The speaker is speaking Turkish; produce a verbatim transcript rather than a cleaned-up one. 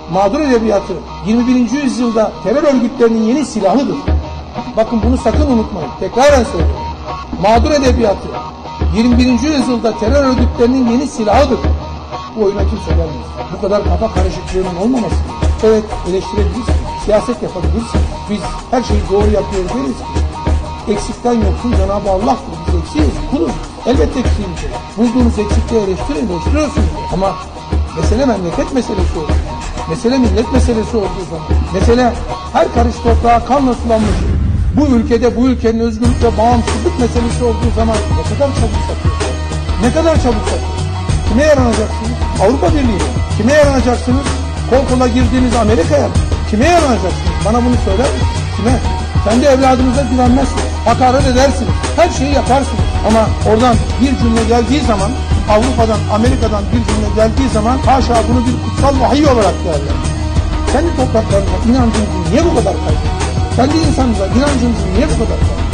mağdur edebiyatı yirmi birinci yüzyılda terör örgütlerinin yeni silahıdır. Bakın bunu sakın unutmayın. Tekraren söylüyorum. Mağdur edebiyatı yirmi birinci yüzyılda terör örgütlerinin yeni silahıdır. Bu oyuna kimse gelmez. Bu kadar kafa karışıklığının olmaması. Evet, eleştirebilirsiniz. Siyaset yapabilirsiniz. Biz her şeyi doğru yapıyoruz deriz ki. Eksikten yoksun Cenab-ı Allah'tır. Biz eksiyiz, kuluz. Elbette eksiğimiz. Bulduğunuz eksikliği eleştirin, eleştiriyorsunuz. Ama mesele memleket meselesi olur. Mesele millet meselesi olduğu zaman. Mesele her karış toprağa kanla sulanmış. Bu ülkede, bu ülkenin özgürlük ve bağımsızlık meselesi olduğu zaman ne kadar çabuk satıyorsunuz? Ne kadar çabuk satıyorsunuz? Kime yaranacaksınız? Avrupa Birliği'ne. Kime yaranacaksınız? Kol kola girdiğiniz Amerika'ya. Kime yaranacaksınız? Bana bunu söyler misiniz? Kime? Kendi evladınıza güvenmezsiniz. Hakaret edersiniz. Her şeyi yaparsınız. Ama oradan bir cümle geldiği zaman, Avrupa'dan, Amerika'dan bir cümle geldiği zaman haşa bunu bir kutsal vahiy olarak derler. Kendi topraklarına inancınızı niye bu kadar kaybediyorsunuz? Kendi insanınıza inancınızı niye bu kadar kaybediyorsunuz?